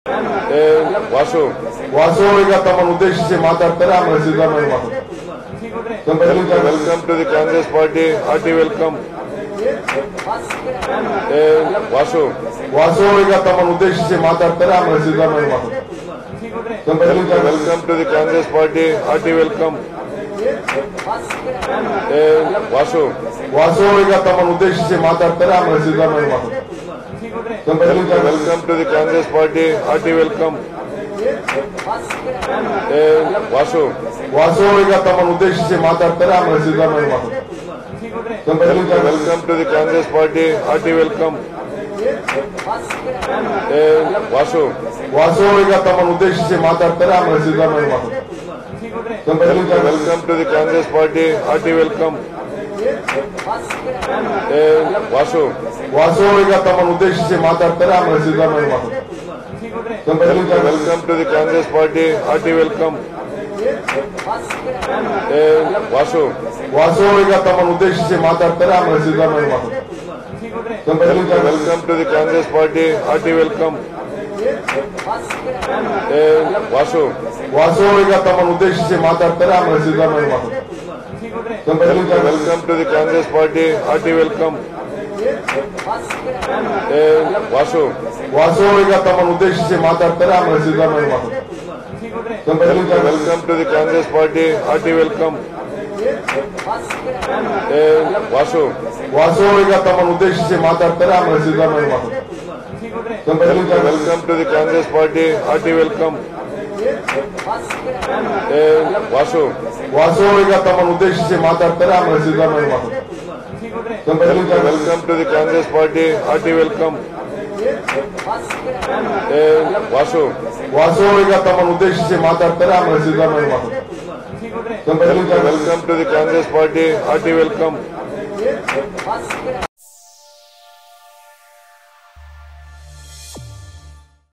ವಾಸು ಈಗ ತಮ್ಮನ್ನು ಉದ್ದೇಶಿಸಿ ಮಾತಾಡ್ತಾರೆ. ಆಮೇಲೆ ಸಿದ್ದರಾಮಯ್ಯ ಮಾತಾಡ್ತಾರೆ. Welcome to the Congress party. Hearty welcome. Vasu ಈಗ ತಮ್ಮನ್ನು ಉದ್ದೇಶಿಸಿ ಮಾತಾಡ್ತಾರೆ. ಆಮೇಲೆ ಸಿದ್ದರಾಮಯ್ಯ ಮಾತಾಡ್ತಾರೆ. Welcome to the Congress party. Hearty welcome. Vasu ಈಗ ತಮ್ಮನ್ನು ಉದ್ದೇಶಿಸಿ ಮಾತಾಡ್ತಾರೆ. ಆಮೇಲೆ ಸಿದ್ದರಾಮಯ್ಯ ಮಾತಾಡ್ತಾರೆ. Welcome to the Congress party. Hearty welcome. Vasu ಈಗ ತಮ್ಮನ್ನು ಉದ್ದೇಶಿಸಿ ಮಾತಾಡ್ತಾರೆ. ಆಮೇಲೆ ಸಿದ್ದರಾಮಯ್ಯ ಮಾತಾಡ್ತಾರೆ. Welcome to the Congress party. Hearty welcome. Vasu ಈಗ ತಮ್ಮನ್ನು ಉದ್ದೇಶಿಸಿ ಮಾತಾಡ್ತಾರೆ. ಆಮೇಲೆ ಸಿದ್ದರಾಮಯ್ಯ ಮಾತಾಡ್ತಾರೆ. Welcome to the Congress party. Hearty welcome. Vasu ಈಗ ತಮ್ಮನ್ನು ಉದ್ದೇಶಿಸಿ ಮಾತಾಡ್ತಾರೆ. ಆಮೇಲೆ ಸಿದ್ದರಾಮಯ್ಯ ಮಾತಾಡ್ತಾರೆ. Welcome to the Congress party. Hearty welcome. Vasu ಈಗ ತಮ್ಮನ್ನು ಉದ್ದೇಶಿಸಿ ಮಾತಾಡ್ತಾರೆ. ಆಮೇಲೆ ಸಿದ್ದರಾಮಯ್ಯ ಮಾತಾಡ್ತಾರೆ. Welcome to the Congress party. Hearty welcome. Vasu ಈಗ ತಮ್ಮನ್ನು ಉದ್ದೇಶಿಸಿ ಮಾತಾಡ್ತಾರೆ. ಆಮೇಲೆ ಸಿದ್ದರಾಮಯ್ಯ ಮಾತಾಡ್ತಾರೆ. Welcome to the Congress party. Hearty welcome. Vasu ಈಗ ತಮ್ಮನ್ನು ಉದ್ದೇಶಿಸಿ ಮಾತಾಡ್ತಾರೆ. ಆಮೇಲೆ ಸಿದ್ದರಾಮಯ್ಯ ಮಾತಾಡ್ತಾರೆ. Welcome to the Congress party. Hearty welcome. Vasu ಈಗ ತಮ್ಮನ್ನು ಉದ್ದೇಶಿಸಿ ಮಾತಾಡ್ತಾರೆ. ಆಮೇಲೆ ಸಿದ್ದರಾಮಯ್ಯ ಮಾತಾಡ್ತಾರೆ. Welcome to the Congress party. Hearty welcome. Vasu ಈಗ ತಮ್ಮನ್ನು ಉದ್ದೇಶಿಸಿ ಮಾತಾಡ್ತಾರೆ. ಆಮೇಲೆ ಸಿದ್ದರಾಮಯ್ಯ ಮಾತಾಡ್ತಾರೆ. Welcome to the Congress party. Hearty welcome. Vasu ಈಗ ತಮ್ಮನ್ನು ಉದ್ದೇಶಿಸಿ ಮಾತಾಡ್ತಾರೆ. ಆಮೇಲೆ ಸಿದ್ದರಾಮಯ್ಯ ಮಾತಾಡ್ತಾರೆ. Welcome to the Congress party. Hearty welcome.